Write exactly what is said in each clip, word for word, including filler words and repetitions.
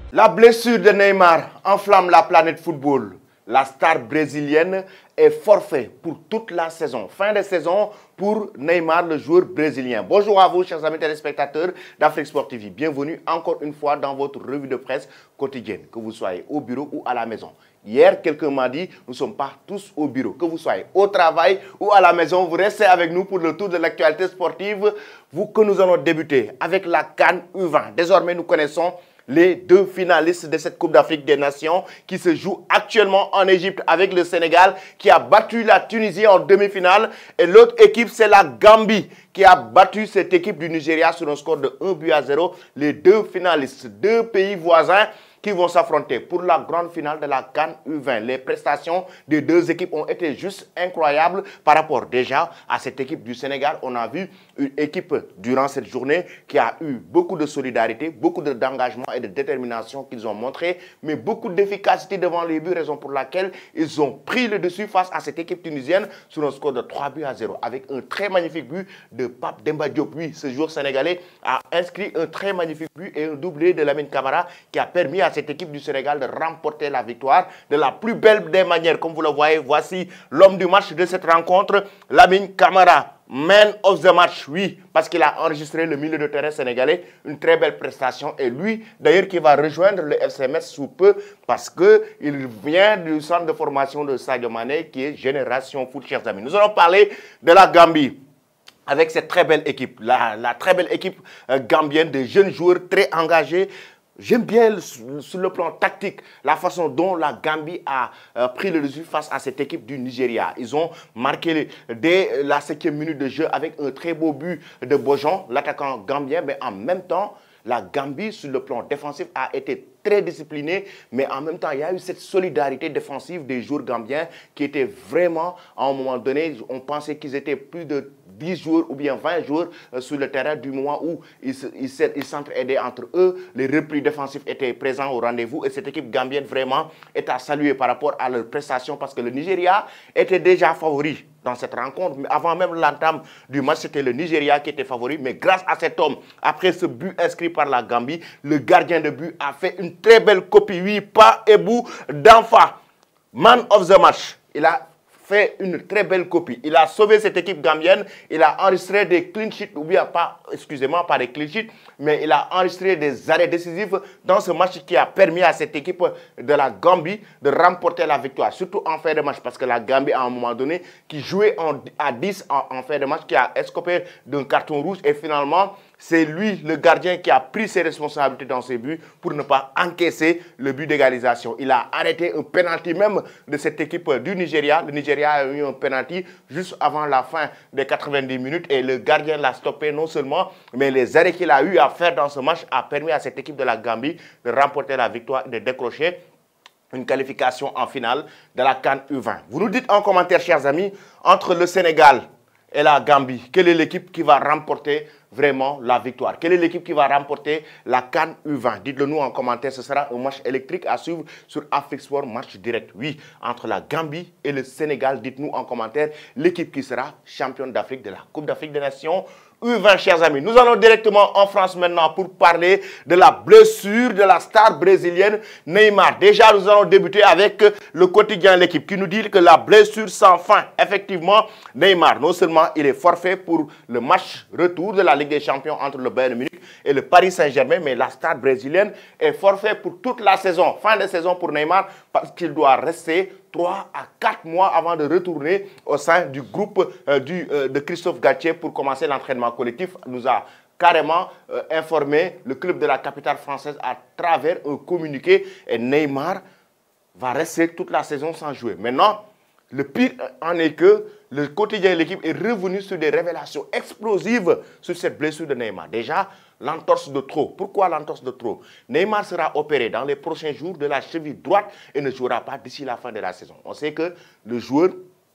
La blessure de Neymar enflamme la planète football. La star brésilienne est forfait pour toute la saison. Fin de saison pour Neymar, le joueur brésilien. Bonjour à vous, chers amis téléspectateurs d'Afrique Sport T V. Bienvenue encore une fois dans votre revue de presse quotidienne, que vous soyez au bureau ou à la maison. Hier, quelqu'un m'a dit, nous ne sommes pas tous au bureau. Que vous soyez au travail ou à la maison, vous restez avec nous pour le tour de l'actualité sportive. Vous que nous allons débuter avec la CAN U vingt. Désormais, nous connaissons les deux finalistes de cette Coupe d'Afrique des Nations qui se joue actuellement en Égypte avec le Sénégal qui a battu la Tunisie en demi-finale. Et l'autre équipe, c'est la Gambie qui a battu cette équipe du Nigeria sur un score de un but à zéro. Les deux finalistes, deux pays voisins qui vont s'affronter pour la grande finale de la CAN U vingt. Les prestations des deux équipes ont été juste incroyables par rapport déjà à cette équipe du Sénégal. On a vu une équipe durant cette journée qui a eu beaucoup de solidarité, beaucoup d'engagement et de détermination qu'ils ont montré, mais beaucoup d'efficacité devant les buts, raison pour laquelle ils ont pris le dessus face à cette équipe tunisienne sur un score de trois buts à zéro avec un très magnifique but de Pape Demba Diop. Oui, ce joueur sénégalais a inscrit un très magnifique but et un doublé de Lamine Camara qui a permis à cette équipe du Sénégal de remporter la victoire de la plus belle des manières. Comme vous le voyez, voici l'homme du match de cette rencontre, Lamine Camara. Man of the match, oui, parce qu'il a enregistré le milieu de terrain sénégalais, une très belle prestation. Et lui, d'ailleurs, qui va rejoindre le F C Metz sous peu, parce qu'il vient du centre de formation de Sadio Mané, qui est Génération Foot, chers amis. Nous allons parler de la Gambie, avec cette très belle équipe, la, la très belle équipe euh, gambienne de jeunes joueurs très engagés. J'aime bien sur le plan tactique la façon dont la Gambie a euh, pris le dessus face à cette équipe du Nigeria. Ils ont marqué dès la cinquième minute de jeu avec un très beau but de Bojan, l'attaquant gambien, mais en même temps, la Gambie, sur le plan défensif, a été très disciplinée, mais en même temps, il y a eu cette solidarité défensive des joueurs gambiens qui étaient vraiment, à un moment donné, on pensait qu'ils étaient plus de dix joueurs ou bien vingt joueurs euh, sur le terrain du moment où ils s'entraidaient entre eux. Les replis défensifs étaient présents au rendez-vous et cette équipe gambienne vraiment est à saluer par rapport à leurs prestations parce que le Nigeria était déjà favori dans cette rencontre. Mais avant même l'entame du match, c'était le Nigeria qui était favori. Mais grâce à cet homme, après ce but inscrit par la Gambie, le gardien de but a fait une très belle copie. Oui, pas Ebou d'Anfa, man of the match. Il a fait une très belle copie. Il a sauvé cette équipe gambienne. Il a enregistré des clean sheets, ou bien pas, excusez-moi, pas des clean sheets, mais il a enregistré des arrêts décisifs dans ce match qui a permis à cette équipe de la Gambie de remporter la victoire, surtout en fin de match, parce que la Gambie, à un moment donné, qui jouait en, à dix en, en fin de match, qui a escopé d'un carton rouge et finalement, c'est lui, le gardien, qui a pris ses responsabilités dans ses buts pour ne pas encaisser le but d'égalisation. Il a arrêté un penalty même de cette équipe du Nigeria. Le Nigeria a eu un penalty juste avant la fin des quatre-vingt-dix minutes et le gardien l'a stoppé non seulement, mais les arrêts qu'il a eu à faire dans ce match a permis à cette équipe de la Gambie de remporter la victoire et de décrocher une qualification en finale de la CAN U vingt. Vous nous dites en commentaire, chers amis, entre le Sénégal et la Gambie, quelle est l'équipe qui va remporter vraiment la victoire? Quelle est l'équipe qui va remporter la CAN U vingt? Dites-le nous en commentaire, ce sera un match électrique à suivre sur Afrique Sport, match direct. Oui, entre la Gambie et le Sénégal, dites-nous en commentaire l'équipe qui sera championne d'Afrique de la Coupe d'Afrique des Nations U vingt, chers amis. Nous allons directement en France maintenant pour parler de la blessure de la star brésilienne Neymar. Déjà, nous allons débuter avec le quotidien L'équipe qui nous dit que la blessure sans fin. Effectivement, Neymar, non seulement il est forfait pour le match retour de la Ligue des Champions entre le Bayern Munich et le Paris Saint-Germain, mais la star brésilienne est forfait pour toute la saison. Fin de saison pour Neymar parce qu'il doit rester trois à quatre mois avant de retourner au sein du groupe euh, du, euh, de Christophe Galtier pour commencer l'entraînement collectif. Nous a carrément euh, informé le club de la capitale française à travers un communiqué et Neymar va rester toute la saison sans jouer. Maintenant, le pire en est que le quotidien de L'équipe est revenu sur des révélations explosives sur cette blessure de Neymar. Déjà, l'entorse de trop. Pourquoi l'entorse de trop? Neymar sera opéré dans les prochains jours de la cheville droite et ne jouera pas d'ici la fin de la saison. On sait que le joueur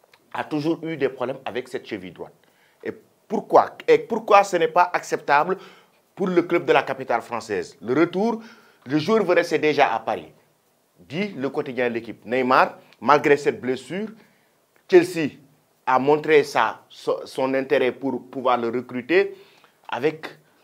a toujours eu des problèmes avec cette cheville droite. Et pourquoi? Et pourquoi ce n'est pas acceptable pour le club de la capitale française? Le retour, le joueur veut rester déjà à Paris. Dit le quotidien de L'équipe. Neymar, malgré cette blessure, Chelsea a montré sa, son intérêt pour pouvoir le recruter avec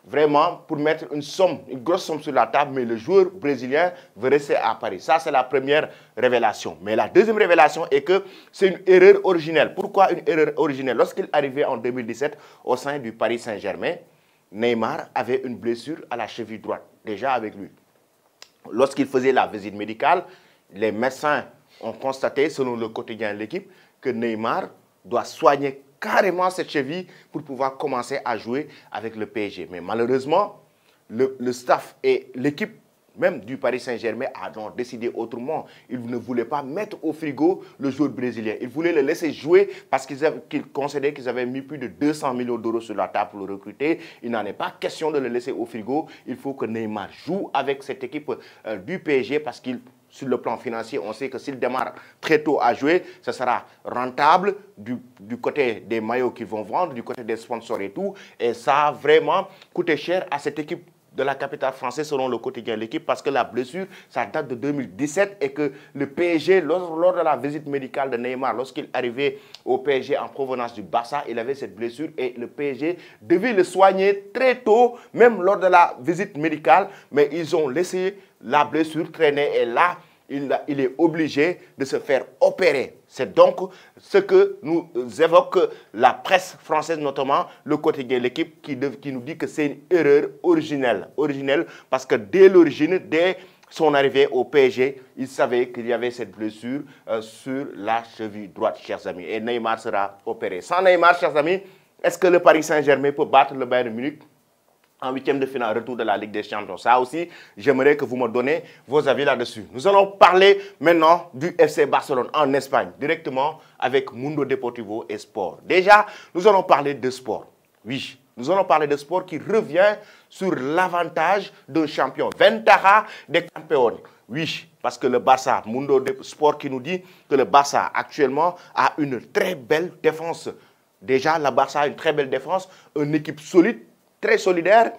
vraiment pour mettre une somme, une grosse somme sur la table, mais le joueur brésilien veut rester à Paris. Ça, c'est la première révélation. Mais la deuxième révélation est que c'est une erreur originelle. Pourquoi une erreur originelle? Lorsqu'il arrivait en deux mille dix-sept au sein du Paris Saint-Germain, Neymar avait une blessure à la cheville droite, déjà avec lui. Lorsqu'il faisait la visite médicale, les médecins ont constaté, selon le quotidien de l'équipe, que Neymar doit soigner carrément cette cheville pour pouvoir commencer à jouer avec le P S G. Mais malheureusement, le, le staff et l'équipe même du Paris Saint-Germain ont décidé autrement. Ils ne voulaient pas mettre au frigo le joueur brésilien. Ils voulaient le laisser jouer parce qu'ils qu'ils considéraient qu'ils avaient mis plus de deux cents millions d'euros sur la table pour le recruter. Il n'en est pas question de le laisser au frigo. Il faut que Neymar joue avec cette équipe euh, du P S G parce qu'il sur le plan financier, on sait que s'il démarre très tôt à jouer, ce sera rentable du, du côté des maillots qu'ils vont vendre, du côté des sponsors et tout. Et ça a vraiment coûté cher à cette équipe de la capitale française selon le quotidien de l'équipe parce que la blessure, ça date de deux mille dix-sept et que le P S G, lors, lors de la visite médicale de Neymar, lorsqu'il arrivait au P S G en provenance du Barça, il avait cette blessure et le P S G devait le soigner très tôt, même lors de la visite médicale, mais ils ont laissé la blessure traîner et là, il, il est obligé de se faire opérer. C'est donc ce que nous évoque la presse française, notamment le quotidien de l'équipe, qui, qui nous dit que c'est une erreur originelle. Originelle parce que dès l'origine, dès son arrivée au P S G, il savait qu'il y avait cette blessure euh, sur la cheville droite, chers amis. Et Neymar sera opéré. Sans Neymar, chers amis, est-ce que le Paris Saint-Germain peut battre le Bayern Munich en huitième de finale, retour de la Ligue des Champions? Ça aussi, j'aimerais que vous me donnez vos avis là-dessus. Nous allons parler maintenant du F C Barcelone en Espagne, directement avec Mundo Deportivo et Sport. Déjà, nous allons parler de sport. Oui, nous allons parler de sport qui revient sur l'avantage d'un champion. Ventaja de campeón. Oui, parce que le Barça, Mundo Sport qui nous dit que le Barça actuellement a une très belle défense. Déjà, le Barça a une très belle défense, une équipe solide, très solidaire.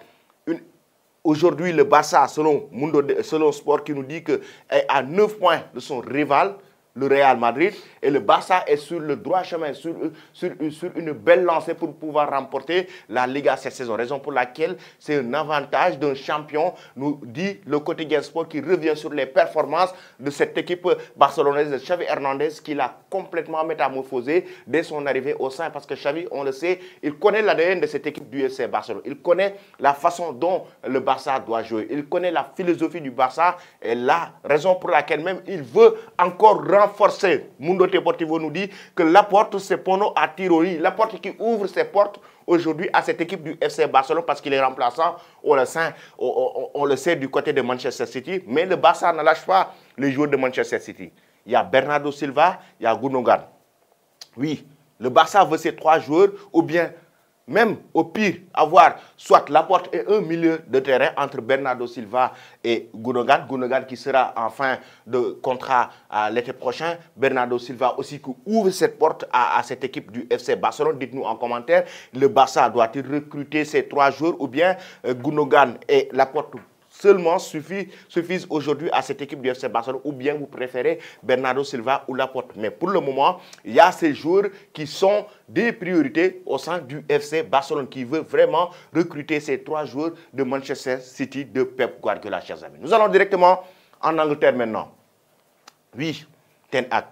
Aujourd'hui, le Barça, selon, Mundo, selon Sport, qui nous dit qu'il est à neuf points de son rival, le Real Madrid, et le Barça est sur le droit chemin, sur, sur, sur une belle lancée pour pouvoir remporter la Liga cette saison. Raison pour laquelle c'est un avantage d'un champion, nous dit le quotidien Sport, qui revient sur les performances de cette équipe barcelonaise de Xavi Hernandez, qui l'a complètement métamorphosé dès son arrivée au sein. Parce que Xavi, on le sait, il connaît l'A D N de cette équipe du F C Barcelone. Il connaît la façon dont le Barça doit jouer. Il connaît la philosophie du Barça et la raison pour laquelle même il veut encore renforcer. Mundo Deportivo nous dit que Laporte, c'est Pono à Tiroli. Laporte qui ouvre ses portes aujourd'hui à cette équipe du F C Barcelone parce qu'il est remplaçant, on le, sait, on, on, on le sait, du côté de Manchester City. Mais le Barça ne lâche pas les joueurs de Manchester City. Il y a Bernardo Silva, il y a Gundogan. Oui, le Barça veut ces trois joueurs ou bien même au pire, avoir soit Laporte et un milieu de terrain entre Bernardo Silva et Gundogan. Gundogan qui sera en fin de contrat à l'été prochain. Bernardo Silva aussi qui ouvre cette porte à, à cette équipe du F C Barcelone. Dites-nous en commentaire, le Barça doit-il recruter ces trois joueurs ou bien euh, Gundogan et Laporte seulement suffit, suffisent aujourd'hui à cette équipe du F C Barcelone ou bien vous préférez Bernardo Silva ou Laporte. Mais pour le moment, il y a ces joueurs qui sont des priorités au sein du F C Barcelone qui veut vraiment recruter ces trois joueurs de Manchester City de Pep Guardiola, chers amis. Nous allons directement en Angleterre maintenant. Oui, Ten Hag.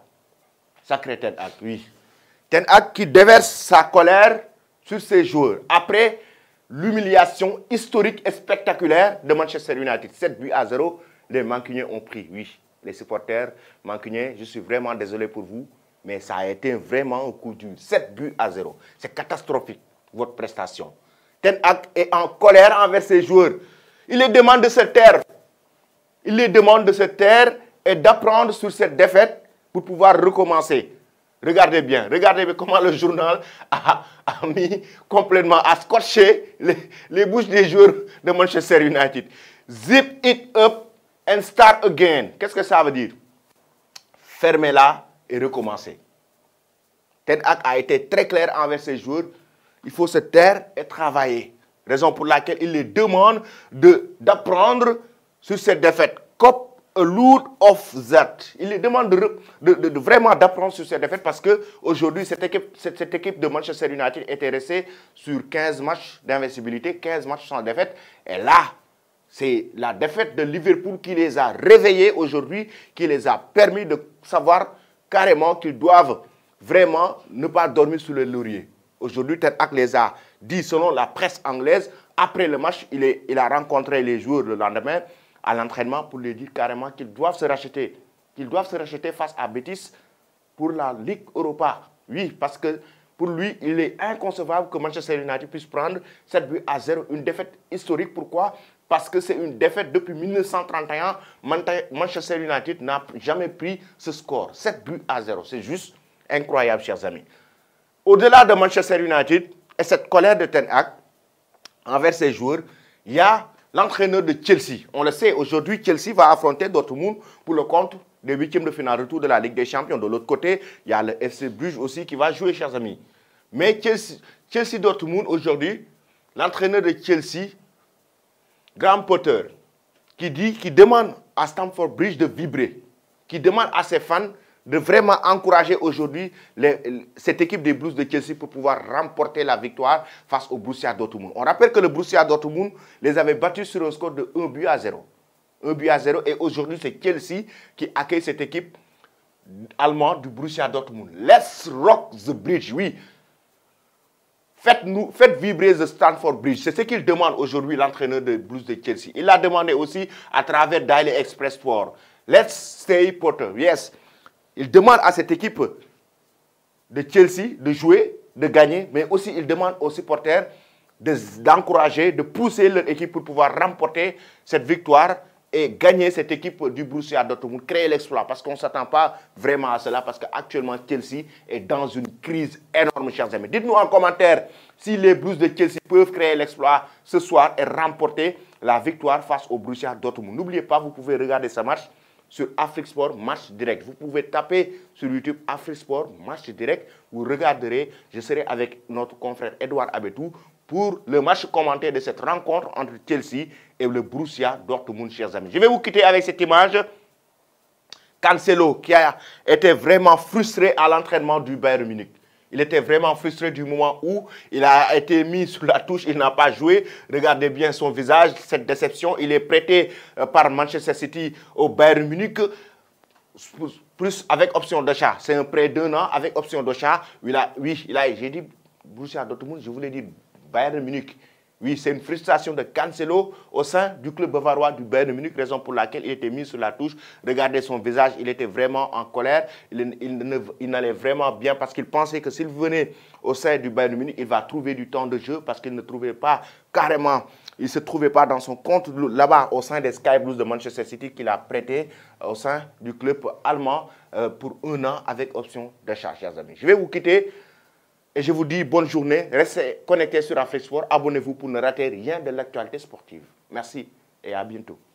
Sacré Ten Hag, oui. Ten Hag qui déverse sa colère sur ses joueurs. Après l'humiliation historique et spectaculaire de Manchester United. sept buts à zéro, les Mancuniens ont pris. Oui, les supporters Mancuniens, je suis vraiment désolé pour vous, mais ça a été vraiment un coup dur. sept buts à zéro. C'est catastrophique, votre prestation. Ten Hag est en colère envers ses joueurs. Il les demande de se taire. Il les demande de se taire et d'apprendre sur cette défaite pour pouvoir recommencer. Regardez bien, regardez bien comment le journal a, a mis complètement, a scotché les, les bouches des joueurs de Manchester United. Zip it up and start again. Qu'est-ce que ça veut dire? Fermez-la et recommencer. Ten Hag a été très clair envers ses joueurs. Il faut se taire et travailler. Raison pour laquelle il les demande d'apprendre sur cette défaite. Cop a load of that. Il lui demande de, de, de, de vraiment d'apprendre sur cette défaite parce qu'aujourd'hui, cette équipe, cette, cette équipe de Manchester United était restée sur quinze matchs d'invincibilité, quinze matchs sans défaite. Et là, c'est la défaite de Liverpool qui les a réveillés aujourd'hui, qui les a permis de savoir carrément qu'ils doivent vraiment ne pas dormir sous le laurier. Aujourd'hui, Ten Hag les a dit, selon la presse anglaise, après le match, il, est, il a rencontré les joueurs le lendemain à l'entraînement pour leur dire carrément qu'ils doivent se racheter. Qu'ils doivent se racheter face à Betis pour la Ligue Europa. Oui, parce que pour lui, il est inconcevable que Manchester United puisse prendre sept buts à zéro, une défaite historique. Pourquoi? Parce que c'est une défaite depuis mille neuf cent trente et un. Manchester United n'a jamais pris ce score. sept buts à zéro. C'est juste incroyable, chers amis. Au-delà de Manchester United et cette colère de Ten Hag envers ses joueurs, il y a l'entraîneur de Chelsea. On le sait, aujourd'hui, Chelsea va affronter Dortmund pour le compte des huitièmes de finale retour de la Ligue des Champions. De l'autre côté, il y a le F C Bruges aussi qui va jouer, chers amis. Mais Chelsea, Chelsea Dortmund, aujourd'hui, l'entraîneur de Chelsea, Graham Potter, qui dit, qui demande à Stamford Bridge de vibrer, qui demande à ses fans de vraiment encourager aujourd'hui cette équipe des Blues de Chelsea pour pouvoir remporter la victoire face au Borussia Dortmund. On rappelle que le Borussia Dortmund les avait battus sur un score de un but à zéro. un but à zéro et aujourd'hui c'est Chelsea qui accueille cette équipe allemande du Borussia Dortmund. Let's rock the bridge, oui. Faites-nous, faites vibrer the Stamford Bridge. C'est ce qu'il demande aujourd'hui l'entraîneur des Blues de Chelsea. Il l'a demandé aussi à travers Daily Express Sport. Let's stay Potter, yes. Il demande à cette équipe de Chelsea de jouer, de gagner, mais aussi il demande aux supporters d'encourager, de, de pousser leur équipe pour pouvoir remporter cette victoire et gagner cette équipe du Borussia Dortmund, créer l'exploit. Parce qu'on ne s'attend pas vraiment à cela, parce qu'actuellement Chelsea est dans une crise énorme, chers amis. Dites-nous en commentaire si les Blues de Chelsea peuvent créer l'exploit ce soir et remporter la victoire face au Borussia Dortmund. N'oubliez pas, vous pouvez regarder ce match sur Afrique Sport Match Direct. Vous pouvez taper sur YouTube Afrique Sport Match Direct. Vous regarderez, je serai avec notre confrère Edouard Abetou pour le match commenté de cette rencontre entre Chelsea et le Borussia Dortmund, chers amis. Je vais vous quitter avec cette image. Cancelo, qui a été vraiment frustré à l'entraînement du Bayern Munich. Il était vraiment frustré du moment où il a été mis sur la touche, il n'a pas joué. Regardez bien son visage, cette déception. Il est prêté par Manchester City au Bayern Munich, plus avec option d'achat. C'est un prêt d'un an avec option d'achat. Oui, il a, j'ai dit Borussia Dortmund, je voulais dire Bayern Munich. Oui, c'est une frustration de Cancelo au sein du club bavarois du Bayern Munich, raison pour laquelle il était mis sur la touche. Regardez son visage, il était vraiment en colère. Il, il, il n'allait vraiment bien parce qu'il pensait que s'il venait au sein du Bayern Munich, il va trouver du temps de jeu parce qu'il ne trouvait pas carrément, il ne se trouvait pas dans son compte là-bas au sein des Sky Blues de Manchester City qu'il a prêté au sein du club allemand euh, pour un an avec option d'achat, chers amis. Je vais vous quitter. Et je vous dis bonne journée, restez connectés sur Afrique Sport, abonnez-vous pour ne rater rien de l'actualité sportive. Merci et à bientôt.